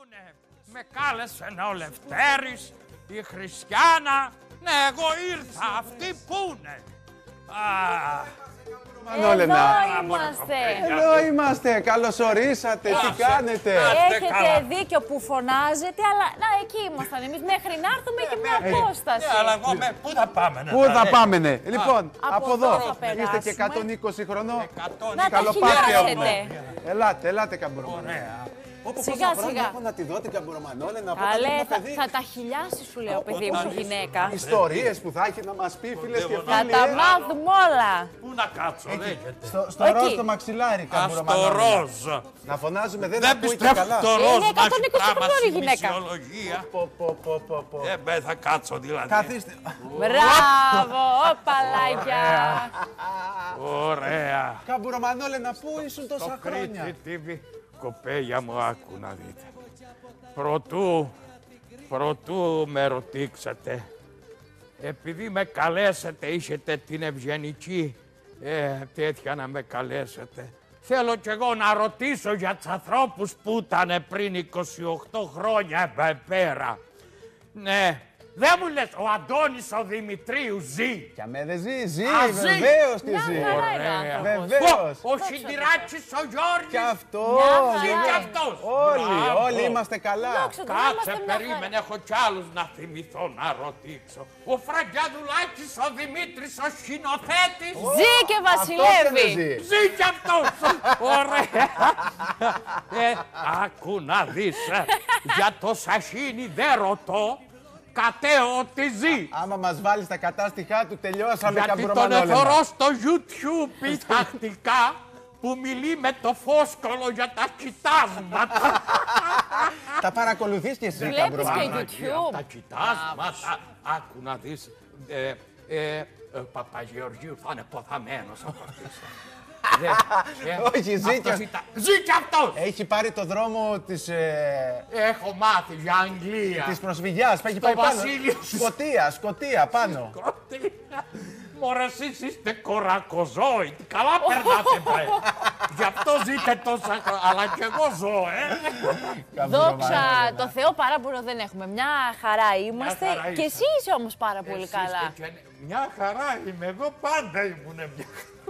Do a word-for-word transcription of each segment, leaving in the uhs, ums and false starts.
πούνε, με κάλεσε ο Λευτέρης, η Χριστιάνα, ναι εγώ ήρθα, αυτοί πούνε. Μανώλενα. Εδώ είμαστε. Εδώ είμαστε. Καλώς ορίσατε. Τι κάνετε? Έχετε δίκιο που φωνάζετε, αλλά να, εκεί ήμασταν εμείς μέχρι να έρθουμε και μια απόσταση. Ναι, αλλά εγώ με, πού θα πάμε? Πού θα πάμε, ναι. Λοιπόν, από εδώ. Είστε και εκατόν είκοσι χρονών. Να τα Καλοπάθεια έχουμε. χιλιάσετε. Ελάτε, ελάτε καμπουρομανόλενα. Ωραία. Σιγά σιγά. Έχω να τη δω την καμπουρομανόλενα. Καλέ, θα, θα τα χιλιάσει σου λέω παιδί μου γυναίκα. Ιστορίες που θα έχει να μας πει, φίλες και Θα φίλοι. τα μάθουμε όλα. Πού να κάτσω, λέγεται. Στο, στο Εκεί. ροζ το μαξιλάρι, Α, στο καμπουρομανόλενα. ροζ. Να φωνάζουμε, δεν, Δεν ακούει και πιστεύω καλά. το ροζ Είναι να έχει εκατόν είκοσι πράγμα χρονών η στη γυναίκα. μισιολογία. Πω, πω, πω, πω, πω. Ε, μπε, θα κάτσω δηλαδή. Καθίστε. Μπράβο, οπαλάκια. Ωραία. Καμπουρομανόλενα, πού ήσουν Το τόσα χρόνια? Κρήτη τι βι. Κοπέλια μου, άκου να δείτε. Προτού, προτού με ρωτήξετε, επειδή με καλέσετε, είσετε την ευγενική ε, τέτοια να με καλέσετε. Θέλω κι εγώ να ρωτήσω για τους ανθρώπους που ήταν πριν είκοσι οκτώ χρόνια ε, πέρα. Ναι, δεν μου λες, ο Αντώνης ο Δημητρίου ζει. Για μέ δεν ζει, ζει, Α, ζει. βεβαίως τη Μια ζει. χαρά είναι Ωραία. άνθρωπος. Βεβαίως. Ο, ο Συντηράκης ο Γιώργης. Κι αυτό. Ζει κι Ναι. αυτός. Όλοι, Μπράβο. όλοι είμαστε καλά. Δόξα τω Θεώ, Κάτσε, είμαστε μια περίμενε, χαρά. έχω κι άλλους να θυμηθώ να ρωτήσω. Ο Φραγκιαδουλάκης, ο Δημήτρης, ο σκηνοθέτης. Ζει και βασιλεύει. Αυτός δεν ζει. Ζει κι αυτός. Ωραία. Ε, άκου να δεις, ε, για το σασίνι δεν ρωτώ, κατέω ότι ζει. Άμα μας βάλει στα κατάστοιχά του, τελειώσαμε Γιατί τον καμπουρομανόλενα. εθωρώ στο YouTube πειθακτικά που μιλεί με το φόσκολο για τα κοιτάσματα. Τα παρακολουθείς και εσύ, Βλέπεις καμπουρομανόλενα. και YouTube. Τα κοιτάσματα. Άκου να δεις. Ε, ε, ε, Παπαγεωργίου θα είναι ποθαμένος από αυτής. Δε, ε, Όχι, ζει αυτός κι- ήταν- Ζει κι αυτός! Έχει πάρει το δρόμο της, ε, Έχω μάθει για Αγγλία. της προσφυγιάς. Έχει Στο πάει πάνω. Βασίλειο. Σκοτία, Σκοτία, πάνω. Σκοτία. Μωρέ, εσείς είστε κορακοζώοι. Καλά περνάτε, μπρε. Γι' αυτό ζείτε τόσα χρόνια. Αλλά κι εγώ ζω, ε. Δόξα τω Θεώ, πάρα πολύ δεν έχουμε. Μια χαρά είμαστε χαρά και είστε. εσύ είσαι όμως πάρα πολύ Εσείς καλά. και κι- Μια χαρά είμαι. Εγώ πάντα ήμουν μια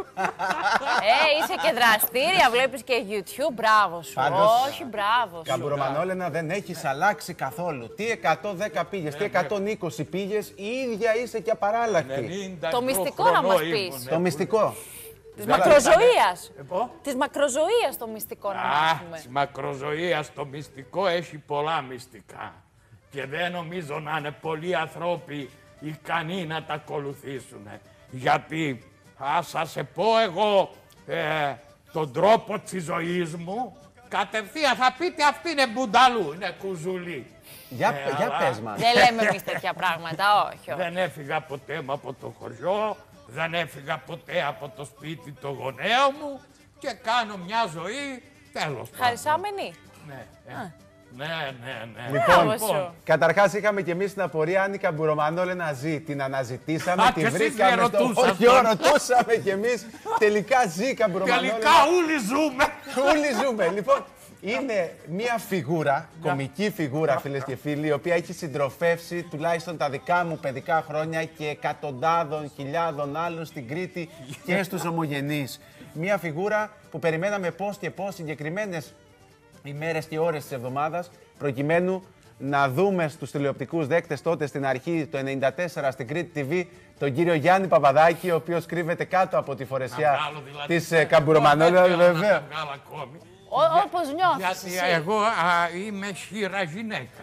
Ε, είσαι και δραστήρια, βλέπεις και YouTube, μπράβο σου. Πάντως, Όχι, μπράβο σου. Καμπουρομανόλενα, δεν έχεις αλλάξει καθόλου. Τι εκατόν δέκα πήγες, τι εκατόν είκοσι πήγες, η ίδια είσαι και απαράλλακτη. ενενήντα Το μυστικό να μας χρονών πεις. ήμουν. Το μυστικό. Της μακροζωίας. Ε, πω. Της μακροζωίας το μυστικό να Α, μάθουμε. της μακροζωίας το μυστικό έχει πολλά μυστικά. Και δεν νομίζω να είναι πολλοί άνθρωποι ικανοί να τα ακολουθήσουν. Γιατί, θα σας πω εγώ ε, τον τρόπο της ζωής μου, κατευθείαν θα πείτε αυτή είναι μπουνταλού, είναι κουζουλή. Για, Ε, για αλλά πες μας. Δεν λέμε εμείς τέτοια πράγματα, όχι. όχι. Δεν έφυγα ποτέ μου από το χωριό, δεν έφυγα ποτέ από το σπίτι του γονέου μου και κάνω μια ζωή τέλος πάντων. Χαρισάμενη. Ναι, ε, ναι, ναι, ναι. Λοιπόν, Μπράβο σου. καταρχάς είχαμε κι εμείς την απορία αν η Καμπουρομανόλενα ζει. Την αναζητήσαμε, Α, τη και εσείς βρήκαμε. δεν στο ρωτούσατε. χωριό, ρωτούσαμε κι εμείς. Τελικά ζει η Καμπουρομανόλενα. Τελικά όλοι ζούμε. Όλοι ζούμε. Λοιπόν, είναι μια φιγούρα, κομική φιγούρα, φίλες και φίλοι, η οποία έχει συντροφεύσει τουλάχιστον τα δικά μου παιδικά χρόνια και εκατοντάδων χιλιάδων άλλων στην Κρήτη και στους ομογενείς. Μια φιγούρα που περιμέναμε πώς και πώς συγκεκριμένες ημέρες και ώρες της εβδομάδας, προκειμένου να δούμε στους τηλεοπτικούς δέκτες τότε στην αρχή το ενενήντα τέσσερα στην Κρήτη τι βι τον κύριο Γιάννη Παπαδάκη, ο οποίος κρύβεται κάτω από τη φορεσιά βγάλω δηλαδή. της ε, Καμπουρομανόλενα, Δεν θέλω να βέβαια. τα βγάλω ακόμη. Ό- Όπως νιώθεις Γιατί εσύ. εγώ α, είμαι χείρα γυναίκα.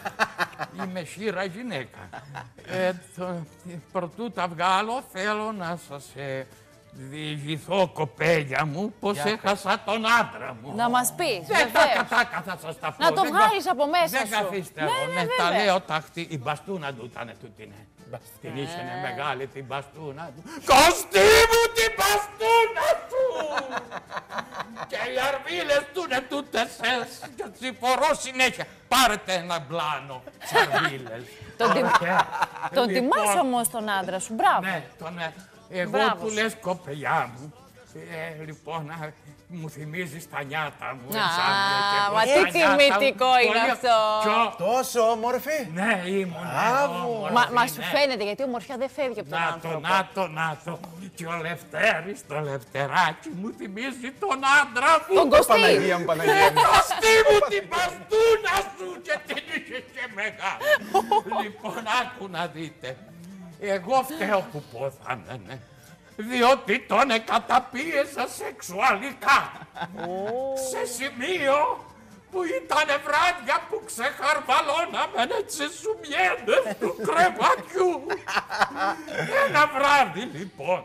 Είμαι χείρα γυναίκα. Ε, το, προτού τα βγάλω θέλω να σας ε, διηγηθώ, κοπέλια μου, πως έχασα τον άντρα μου. Να μας πεις, Δεν τα βεβαίως. κατάκα θα σας τα πω. Να το Δεν βγάλεις κα- από μέσα Δεν σου. καθίστε Ναι, εδώ, ναι, ναι, τα βέβαια. λέω ταχτή. Η μπαστούνα του ήταν τούτη, ναι. Την είχε μεγάλη την μπαστούνα του. Κωστή μου την μπαστούνα του! Και οι αρβίλες του είναι τούτες ε, και τις φορώ συνέχεια. Πάρετε ένα μπλάνο τις αρβίλες. Τον τιμ- Ωραία. Τον Λοιπόν, τιμάς όμως τον άντρα σου, μπράβο. ναι, τον, ε, εγώ Μπράβο που σου. λες κοπελιά μου, Ε, λοιπόν, α, μου θυμίζει τα νιάτα μου. Α, εξάμεινε και μα εγώ τι τα νιάτα τιμητικό μου. είναι Πολύ- αυτό. Ποιο? Τόσο όμορφη. Ναι, ήμουν. Μπράβο. Μα, μα σου φαίνεται, γιατί η ομορφιά δεν φεύγει από τον Να το, άνθρωπο. να το, να το. Και ο Λευτέρης, το Λευτεράκι μου θυμίζει τον άντρα μου. Τον Κωστή. Παναγία μου, Παναγία μου. Κωστή μου την μπαστούνα σου και την είχε και μεγάλη. Λοιπόν, άκου να δείτε. Εγώ φταίω που πόθανε. Διότι τον εκαταπίεσα σεξουαλικά. Σε σημείο που ήτανε βράδια που ξεχαρβαλώναμε τις σουμιέντες του κρεβατιού. Ένα βράδυ λοιπόν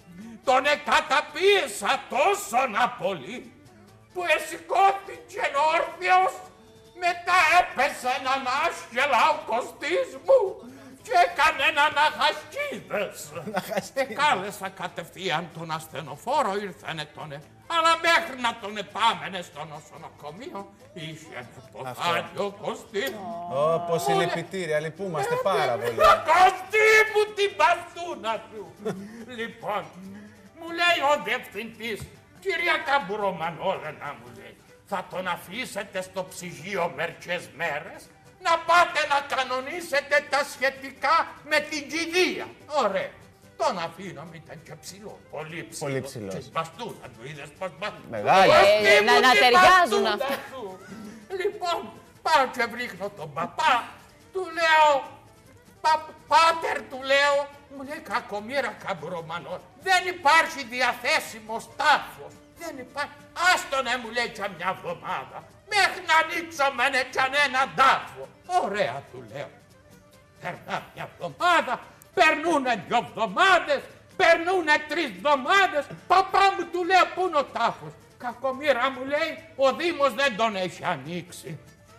τον εκαταπίεσα τόσο να πολύ που εσηκώθηκε όρθιος, μετά έπεσε έναν άσχελα ο Κωστής μου και έκανε έναν αχασκίδες. Και κάλεσα κατευθείαν τον ασθενοφόρο, ήρθανε τον ε- αλλά μέχρι να τον επάμενε στο νοσοκομείο, είχε πεθάνει ο Κωστής. Ω, πως συλληπιτήρια, λυπούμαστε πάρα πολύ. Κωστή μου την μπαστούνα σου. Λοιπόν, μου λέει ο διευθυντής, κυρία Καμπουρομανόλενα, μου λέει, θα τον αφήσετε στο ψυγείο μερικές μέρες να πάτε να κανονίσετε τα σχετικά με την κηδεία. Ωραία. Τον αφήνω, μη ήταν και ψηλό, πολύ ψηλό. Πολύ ψηλός. Και μπαστούνα του, είδες πως μπαστούνα. Μεγάλη. Κωστή Ε, μου, να- να την ταιριάζουν μπαστούνα αυτά. σου. Λοιπόν, πάω και βρίχνω τον παπά, του λέω, «Πα- πάτερ, του λέω, μου λέει κακομοίρα Καμπουρομανό, δεν υπάρχει διαθέσιμος τάφος, δεν υπάρχει, άστονε μου λέει και μια εβδομάδα, μέχρι να ανοίξουμε κανένα τάφο. Ωραία, του λέω. Περνά μια εβδομάδα, περνούνε δυο εβδομάδες, περνούνε τρεις εβδομάδες, παπά μου του λέω πού είναι ο τάφος. Κακομοίρα μου λέει, ο Δήμος δεν τον έχει ανοίξει.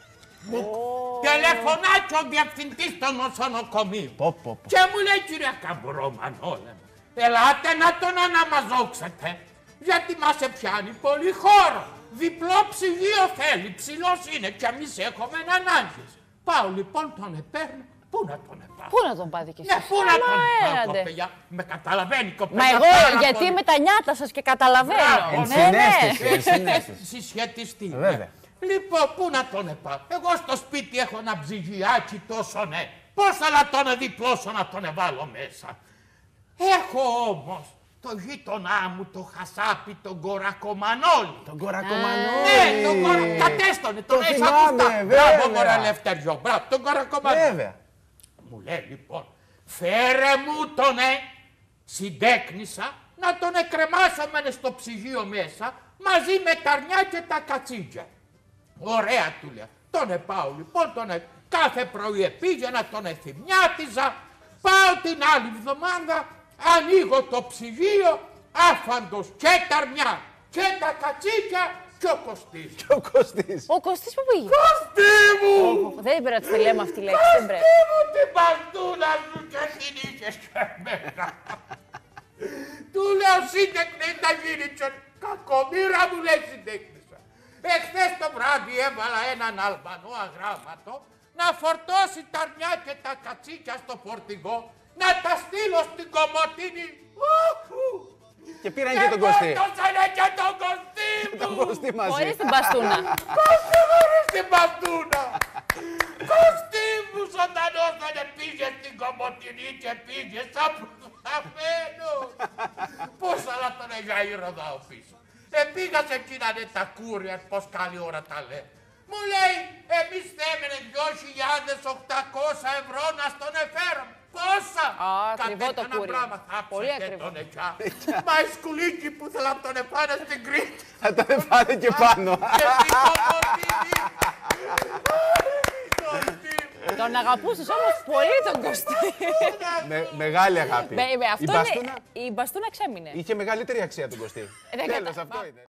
Μου τηλεφωνάει ο διευθυντής των νοσοκομείων. Πω, πω, πω. Και μου λέει, κυρία Καμπουρομανόλα, ελάτε να τον αναμαζόξετε, γιατί μας πιάνει πολύ χώρο. Διπλό ψυγείο θέλει, ψηλός είναι και εμείς έχουμε ανάγκες. Πάω λοιπόν, τον επέρνω, πού να τον επάρω. Πού να τον πάτε κι εσείς. Ναι, πού να Άμα τον πάω, έραντε. κοπελιά. Με καταλαβαίνει, κοπελιά. Μα εγώ, πάρα γιατί πολύ. με τα νιάτα σας και καταλαβαίνω. Μπράβο, Ναι, Ενσυναίσθηση, ναι. ενσυναίσθηση. Συσχετιστεί. Ε, βέβαια. Λοιπόν, πού να τον επάρω. Εγώ στο σπίτι έχω ένα ψυγιάκι τόσο ναι. Πώς θα να τον διπλώσω να τον βάλω μέσα. Έχω όμως το γείτονά μου, το χασάπι, τον Κορακομανόλη. Τον Κορακομανόλη. Ναι, τον Κορα... Κατέστονε, τον Το έχεις θυμάμαι, ακουστά. βέβαια. Μπράβο, μωρέ Λευτεριό, μπράβο, τον Κορακομανόλη. Βέβαια. Μου λέει λοιπόν, φέρε μου τον ε, συντέκνησα, να τον εκρεμάσουμε στο ψυγείο μέσα, μαζί με τα αρνιά και τα κατσίκια. Ωραία, του λέω. Τον επάω λοιπόν, τον ε... κάθε πρωί πήγαινα, τον εθιμιάτιζα, πάω την άλλη εβδομάδα, ανοίγω το ψυγείο, άφαντος και τα αρνιά και τα κατσίκια και ο Κωστής. Και ο Κωστής. Ο Κωστής που πήγε. Κωστή μου! Δεν πρέπει να τη λέμε αυτή η λέξη, δεν πρέπει. Κωστή μου την μπαστούνα σου και την είχες και εμένα. Του λέω σύντεκνε τα γύριτσο. Κακομοίρα μου λέει συντέκνησα. Εχθές το βράδυ έβαλα έναν Αλβανό αγράμματο να φορτώσει τα αρνιά και τα κατσίκια στο φορτηγό, να τα στείλω στην Κομωτίνη. Οχου! Και πήραν και τον Κωστή. Φορτώσανε και τον Κωστή Τον μου. Κωστή μαζί. Χωρίς την μπαστούνα. Κωστή χωρίς την μπαστούνα. Κωστή μου ζωντανός δεν πήγε στην Κομωτινή και πήγε σαν προσταμένος. Πώς αλλά τον εγαΐρο δάω πίσω. Ε, πήγα σε εκείνα τα κούρια, πως καλή ώρα τα λέει. Μου λέει, εμείς θέλουμε δυο χιλιάδες οκτακόσια ευρώ να στον εφέρουμε. Πόσα! Α, ακριβό το Κατέκανα κούρι. πράγμα, Πολύ θάψε και ακριβό. τον εκιά. Μα οι σκουλίκοι που θέλαν να τον επάνε στην Κρήτη. Θα τον φάνε και πάνω. Και στην Κομωτινή. Κωστή μου. Τον αγαπούσες όμως πολύ τον Κωστή. Με- Μεγάλη αγάπη. Με- με Η αυτό μπαστούνα είναι- η μπαστούνα ξέμεινε. είχε μεγαλύτερη αξία τον Κωστή. δεν Τέλος, κατα- αυτό είναι.